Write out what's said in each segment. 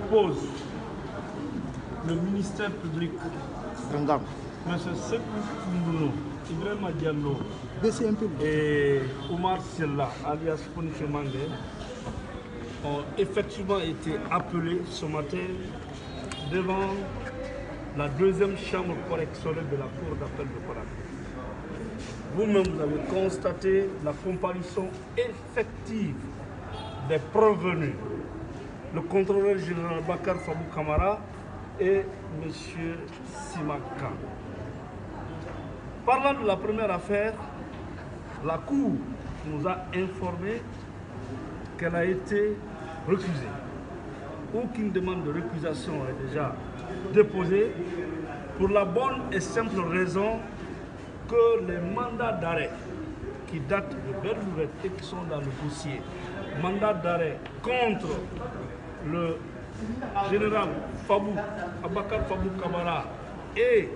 j'oppose le ministère public, M. Sekou Mbouno, Ibrahima Diallo et Omar Silla, alias Ponifé Mangé, ont effectivement été appelés ce matin devant la deuxième chambre correctionnelle de la Cour d'appel de Conakry. Vous-même, vous avez constaté la comparution effective des prévenus, le contrôleur général Bakar Fabou Kamara et M. Simaka. Parlant de la première affaire, la Cour nous a informé qu'elle a été récusée. Aucune demande de récusation est déjà déposée pour la bonne et simple raison que les mandats d'arrêt qui datent de belle lurette et qui sont dans le dossier, mandat d'arrêt contre le général Abakar Fabou Kamara et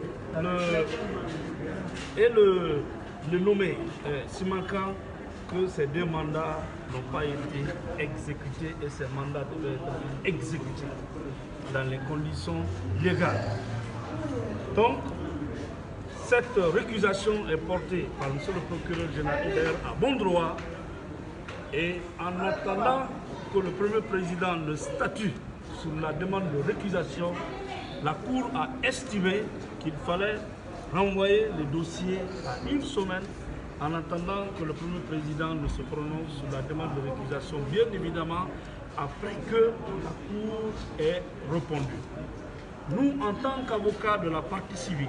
le nommé Simaka, que ces deux mandats n'ont pas été exécutés et ces mandats devaient être exécutés dans les conditions légales. Donc, cette récusation est portée par M. le procureur général à bon droit, et en attendant que le premier président le statue sur la demande de récusation, la Cour a estimé qu'il fallait renvoyer les dossiers à une semaine en attendant que le premier président ne se prononce sur la demande de récusation, bien évidemment après que la Cour ait répondu. Nous, en tant qu'avocats de la partie civile,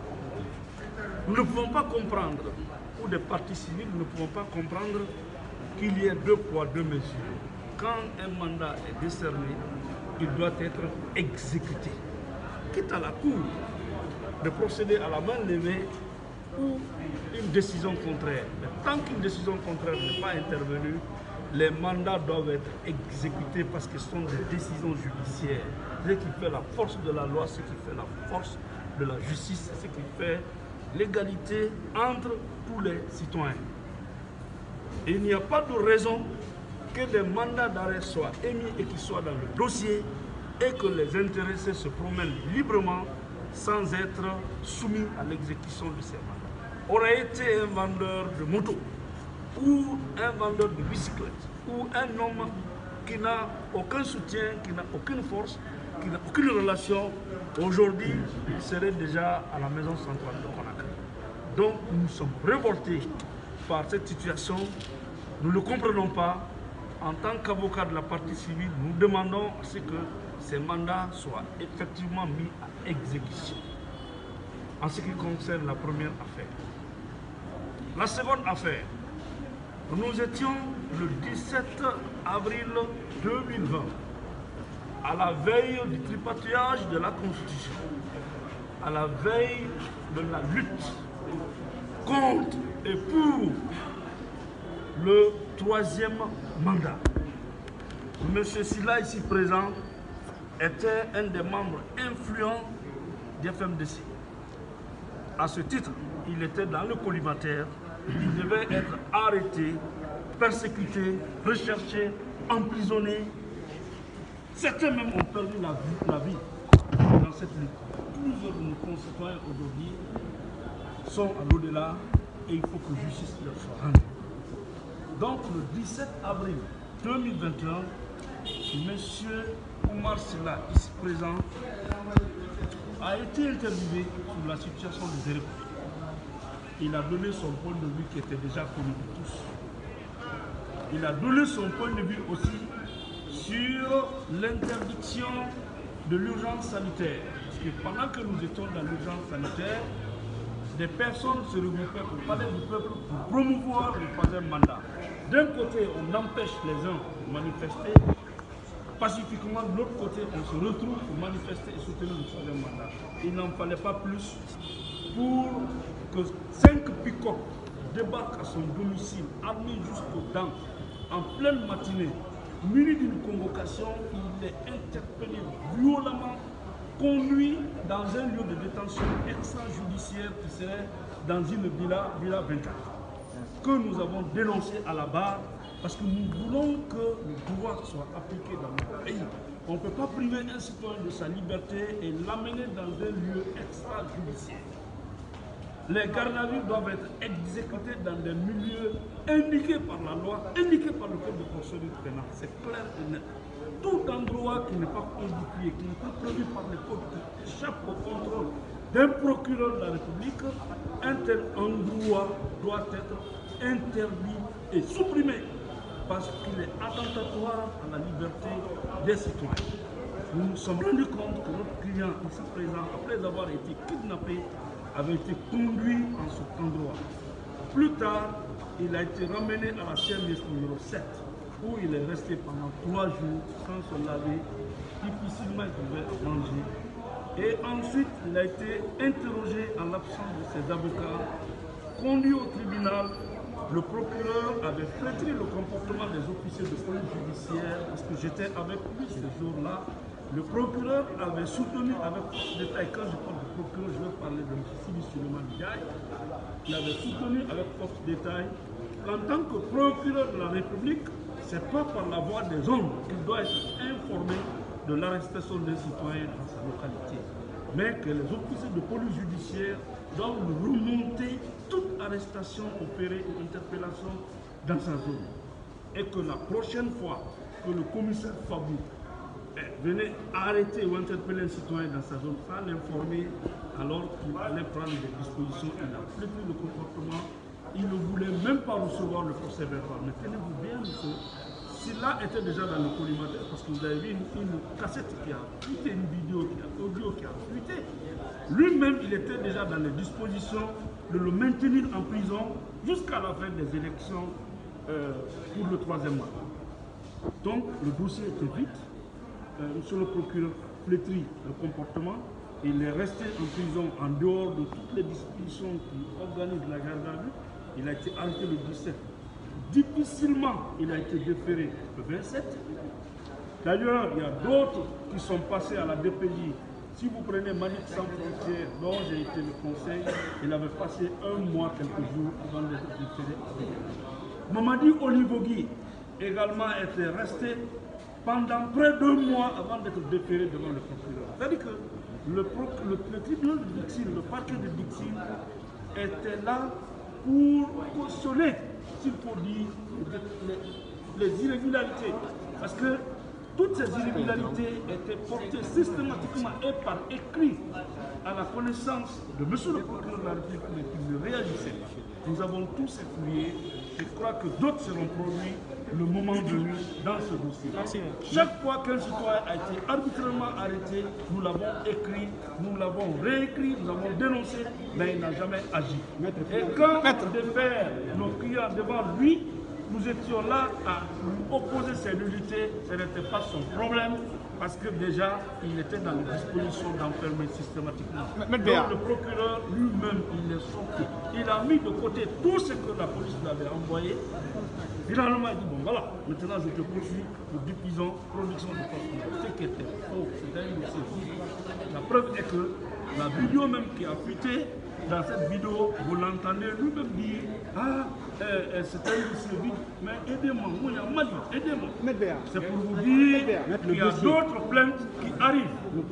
nous ne pouvons pas comprendre, ou des parties civiles, nous ne pouvons pas comprendre qu'il y ait deux poids, deux mesures. Quand un mandat est décerné, il doit être exécuté. Quitte à la Cour de procéder à la main levée ou une décision contraire. Mais tant qu'une décision contraire n'est pas intervenue, les mandats doivent être exécutés parce que ce sont des décisions judiciaires. Ce qui fait la force de la loi, ce qui fait la force de la justice, ce qui fait l'égalité entre tous les citoyens. Et il n'y a pas de raison que des mandats d'arrêt soient émis et qu'ils soient dans le dossier et que les intéressés se promènent librement sans être soumis à l'exécution de ces mandats. Aurait été un vendeur de moto ou un vendeur de bicyclette ou un homme qui n'a aucun soutien, qui n'a aucune force, qui n'a aucune relation, aujourd'hui, il serait déjà à la maison centrale de Conakry. Donc nous sommes révoltés par cette situation, nous ne le comprenons pas. En tant qu'avocat de la partie civile, nous demandons à ce que ces mandats soient effectivement mis à exécution. En ce qui concerne la première affaire. La seconde affaire, nous étions le 17 avril 2020, à la veille du tripatouillage de la Constitution, à la veille de la lutte contre et pour le troisième mandat. M. Silla, ici présent, était un des membres influents du FMDC. À ce titre, il était dans le collimateur, il devait être arrêté, persécuté, recherché, emprisonné. Certains même ont perdu la vie dans cette lutte. Plusieurs de nos concitoyens aujourd'hui sont à l'au-delà et il faut que justice leur soit rendue. Donc le 17 avril 2021, M. Omar Silla, ici présent, a été interviewé sur la situation des électeurs. Il a donné son point de vue qui était déjà connu de tous. Il a donné son point de vue aussi sur l'interdiction de l'urgence sanitaire. Parce que pendant que nous étions dans l'urgence sanitaire, des personnes se regroupaient au palais du peuple pour promouvoir le troisième mandat. D'un côté, on empêche les uns de manifester pacifiquement, de l'autre côté, on se retrouve pour manifester et soutenir le troisième mandat. Il n'en fallait pas plus pour que 5 pick-up débarquent à son domicile, armés jusqu'aux dents, en pleine matinée, muni d'une convocation. Il est interpellé violemment, conduit dans un lieu de détention extrajudiciaire qui serait dans une villa 24, que nous avons dénoncé à la barre parce que nous voulons que le pouvoir soit appliqué dans notre pays. On ne peut pas priver un citoyen de sa liberté et l'amener dans un lieu extrajudiciaire. Les gardes à vue doivent être exécutés dans des milieux indiqués par la loi, indiqués par le code de procédure pénale. C'est clair et net. Tout endroit qui n'est pas codifié, qui n'est pas prévu par les codes, qui échappe au contrôle d'un procureur de la République, un tel endroit doit être interdit et supprimé parce qu'il est attentatoire à la liberté des citoyens. Nous nous sommes rendus compte que notre client ici présent, après avoir été kidnappé, avait été conduit en cet endroit. Plus tard, il a été ramené à la CMS numéro 7, où il est resté pendant 3 jours sans se laver, difficilement il pouvait manger. Et ensuite, il a été interrogé en l'absence de ses avocats, conduit au tribunal. Le procureur avait flétri le comportement des officiers de police judiciaire parce que j'étais avec lui ce jour-là. Le procureur avait soutenu avec force de détail, quand je parle de procureur, je vais parler de M. Sidi Suleiman Ndiaye, il avait soutenu avec force de détail qu'en tant que procureur de la République, ce n'est pas par la voix des hommes qu'il doit être informé de l'arrestation des citoyens dans sa localité, mais que les officiers de police judiciaire doivent remonter toute arrestation opérée ou interpellation dans sa zone. Et que la prochaine fois que le commissaire Fabou venait arrêter ou interpeller un citoyen dans sa zone, sans l'informer alors qu'il allait prendre des dispositions. Il a flétri le comportement, il ne voulait même pas recevoir le procès verbal. Mais tenez-vous bien, monsieur, cela était déjà dans le collimateur parce que vous avez vu une cassette qui a fuité, une vidéo qui a audio qui a fuité. Lui-même, il était déjà dans les dispositions de le maintenir en prison jusqu'à la fin des élections pour le 3e mandat. Donc, le dossier était vite. Monsieur le procureur flétrit le comportement. Il est resté en prison en dehors de toutes les dispositions qui organisent la garde à vue. Il a été arrêté le 17. Difficilement, il a été déféré le 27. D'ailleurs, il y a d'autres qui sont passés à la DPJ. Si vous prenez Malik Sans Frontières, dont j'ai été le conseil, il avait passé 1 mois, quelques jours avant d'être déféré. Mamadi Olivogui également était resté pendant près d'1 mois avant d'être déféré devant le procureur. C'est-à-dire que le tribunal de Dixine, le parquet de Dixine, était là pour cautionner, s'il faut dire, les irrégularités. Parce que toutes ces irrégularités étaient portées systématiquement et par écrit à la connaissance de M. le procureur de la République, mais qui ne réagissait pas. Nous avons tous étudié. Je crois que d'autres seront produits le moment venu dans ce dossier. Merci. Chaque fois qu'un citoyen a été arbitrairement arrêté, nous l'avons écrit, nous l'avons réécrit, nous l'avons dénoncé, mais il n'a jamais agi. Et quand on défère nos clients devant lui, nous étions là à lui opposer ses nullités, ce n'était pas son problème, parce que déjà, il était dans les dispositions d'enfermer systématiquement. Donc le procureur lui-même, il est sorti. Il a mis de côté tout ce que la police lui avait envoyé. Finalement, il dit, bon voilà, maintenant je te poursuis pour diffusion, production de force. Ce qui était faux, c'était un dossier. La preuve est que la vidéo même qui a fuité, dans cette vidéo, vous l'entendez lui-même dire, ah, c'est un dossier vide, mais aidez-moi, aidez-moi. C'est pour vous dire qu'il y a d'autres plaintes qui arrivent.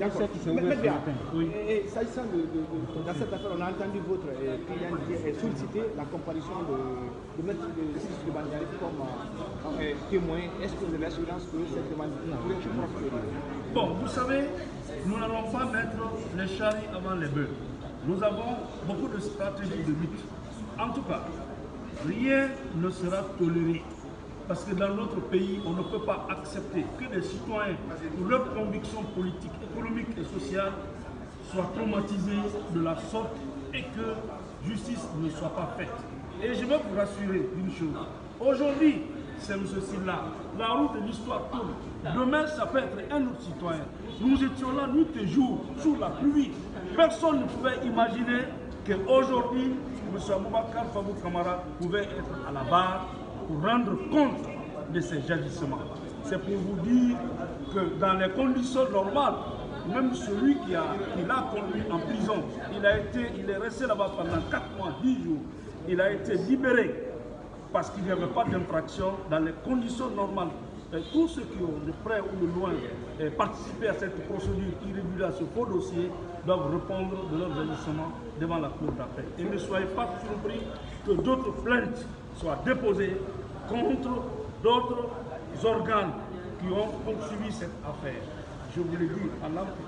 Oui. Et s'agissant dans cette affaire, on a entendu votre client solliciter la comparution de M. Sidi Bandiaï comme témoin. Est-ce que vous avez l'assurance que cette demande pourrait être prospérer? Bon, vous savez, nous n'allons pas mettre les charrues avant les bœufs. Nous avons beaucoup de stratégies de lutte. En tout cas, rien ne sera toléré. Parce que dans notre pays, on ne peut pas accepter que des citoyens, pour leurs convictions politiques, économiques et sociales, soient traumatisés de la sorte et que justice ne soit pas faite. Et je veux vous rassurer d'une chose. Aujourd'hui, c'est M. Silla. La route de l'histoire tourne. Demain, ça peut être un autre citoyen. Nous étions là nuit et jour, sous la pluie. Personne ne pouvait imaginer qu'aujourd'hui, M. Aboubakar Fabou Kamara pouvait être à la barre pour rendre compte de ces agissements. C'est pour vous dire que dans les conditions normales, même celui qui l'a conduit en prison, il est resté là-bas pendant 4 mois, 10 jours. Il a été libéré parce qu'il n'y avait pas d'infraction dans les conditions normales tous ceux qui ont de près ou de loin participé à cette procédure irrégulière, ce faux dossier, doivent répondre de leurs agissements devant la cour d'appel. Et ne soyez pas surpris que d'autres plaintes soient déposées contre d'autres organes qui ont poursuivi cette affaire. Je vous le dis en âme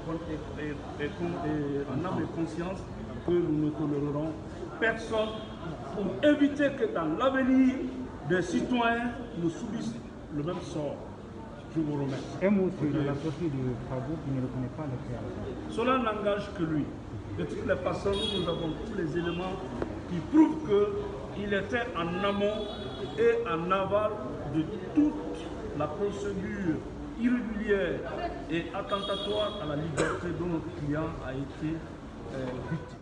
et conscience que nous ne tolérerons personne pour éviter que dans l'avenir, des citoyens ne subissent le même sort. Je vous remercie. Un mot sur la sortie de Fabou qui ne reconnaît pas le créateur. Cela n'engage que lui. De toutes les façons, nous avons tous les éléments qui prouvent qu'il était en amont et en aval de toute la procédure irrégulière et attentatoire à la liberté dont notre client a été victime.